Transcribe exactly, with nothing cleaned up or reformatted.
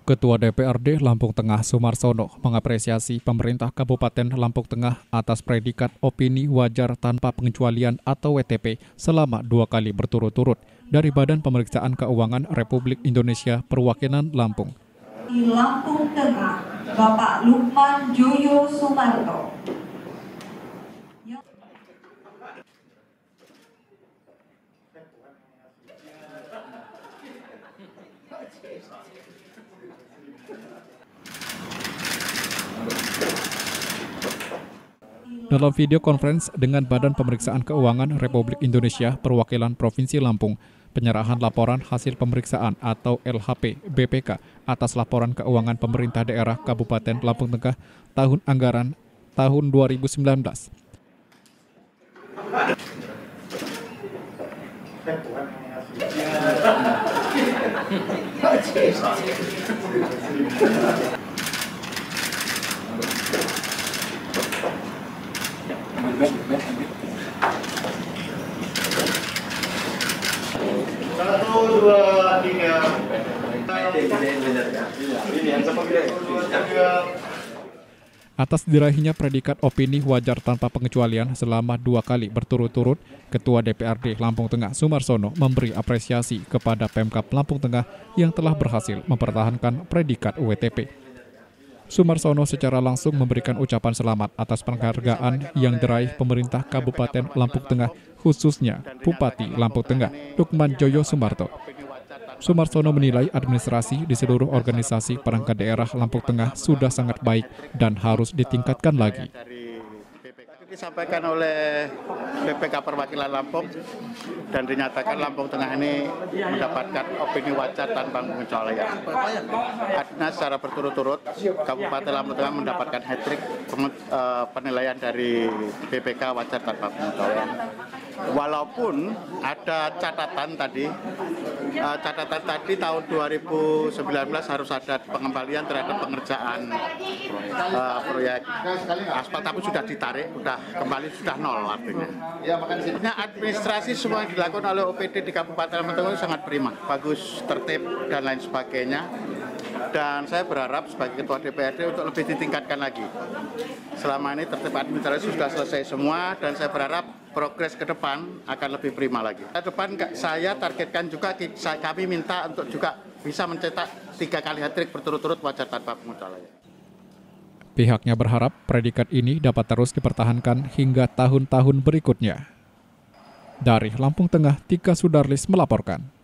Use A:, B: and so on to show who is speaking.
A: Ketua D P R D Lampung Tengah Sumarsono mengapresiasi pemerintah Kabupaten Lampung Tengah atas predikat opini wajar tanpa pengecualian atau W T P selama dua kali berturut-turut dari Badan Pemeriksaan Keuangan Republik Indonesia Perwakilan Lampung.
B: Di Lampung Tengah, Bapak Lukman Joyo Sumarto.
A: Dalam video conference dengan Badan Pemeriksaan Keuangan Republik Indonesia Perwakilan Provinsi Lampung, penyerahan laporan hasil pemeriksaan atau L H P B P K atas laporan keuangan pemerintah daerah Kabupaten Lampung Tengah tahun anggaran tahun dua ribu sembilan belas.
C: Satu, dua, tiga.
A: Atas diraihnya predikat opini wajar tanpa pengecualian selama dua kali berturut-turut, Ketua D P R D Lampung Tengah Sumarsono memberi apresiasi kepada Pemkab Lampung Tengah yang telah berhasil mempertahankan predikat W T P. Sumarsono secara langsung memberikan ucapan selamat atas penghargaan yang diraih pemerintah Kabupaten Lampung Tengah, khususnya Bupati Lampung Tengah, Lukman Joyo Sumarto. Sumarsono menilai administrasi di seluruh organisasi perangkat daerah Lampung Tengah sudah sangat baik dan harus ditingkatkan lagi.
D: Disampaikan oleh B P K Perwakilan Lampung dan dinyatakan Lampung Tengah ini mendapatkan opini wajar tanpa pengecualian. Artinya secara berturut-turut Kabupaten Lampung Tengah mendapatkan hat-trick penilaian dari B P K wajar tanpa pengecualian. Walaupun ada catatan tadi, catatan tadi tahun dua ribu sembilan belas harus ada pengembalian terhadap pengerjaan uh, proyek aspal, tapi sudah ditarik, sudah kembali sudah nol artinya. Nah, administrasi semua yang dilakukan oleh O P D di Kabupaten Lampung Tengah sangat prima, bagus, tertib dan lain sebagainya. Dan saya berharap sebagai Ketua D P R D untuk lebih ditingkatkan lagi. Selama ini tertib administrasi sudah selesai semua dan saya berharap progres ke depan akan lebih prima lagi. Ke depan saya targetkan juga, kami minta untuk juga bisa mencetak tiga kali hat-trick berturut-turut wajar tanpa pengecualian.
A: Pihaknya berharap predikat ini dapat terus dipertahankan hingga tahun-tahun berikutnya. Dari Lampung Tengah, Tika Sudarlis melaporkan.